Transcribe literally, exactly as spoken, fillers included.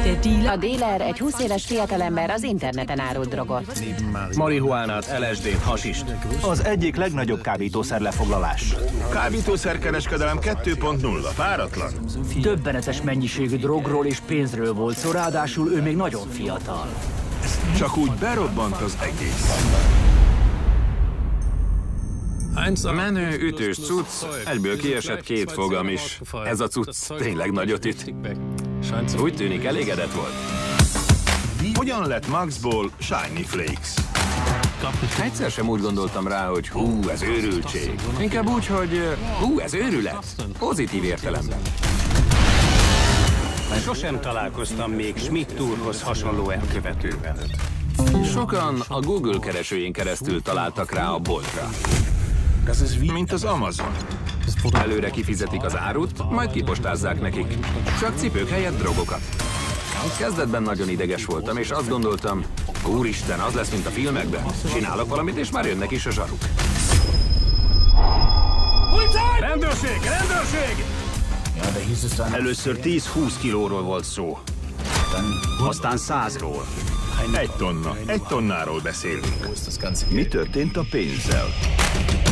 A díler egy húsz éves fiatalember az interneten árult drogot. Marihuánát, el es dét, hasist. Az egyik legnagyobb kábítószer lefoglalás. Kábítószerkereskedelem kettő pont nulla, páratlan. Döbbenetes mennyiségű drogról és pénzről volt szó, ráadásul ő még nagyon fiatal. Csak úgy berobbant az egész. Menő, ütős cucc, egyből kiesett két fogam is. Ez a cucc tényleg nagyot üt. Úgy tűnik, elégedett volt. Hogyan lett Maxból Shiny Flakes? Egyszer sem úgy gondoltam rá, hogy hú, ez őrültség. Inkább úgy, hogy hú, ez őrület. Pozitív értelemben. Sosem találkoztam még Schmidt úrhoz hasonló elkövetővel. Sokan a Google keresőjén keresztül találtak rá a boltra. Mint az Amazon. Előre kifizetik az árut, majd kipostázzák nekik. Csak cipők helyett drogokat. Kezdetben nagyon ideges voltam, és azt gondoltam, úristen, az lesz, mint a filmekben. Csinálok valamit, és már jönnek is a zsaruk. Rendőrség! Rendőrség! Először tíz-húsz kilóról volt szó. Aztán százról. Egy tonna. Egy tonnáról beszélünk. Mi történt a pénzzel?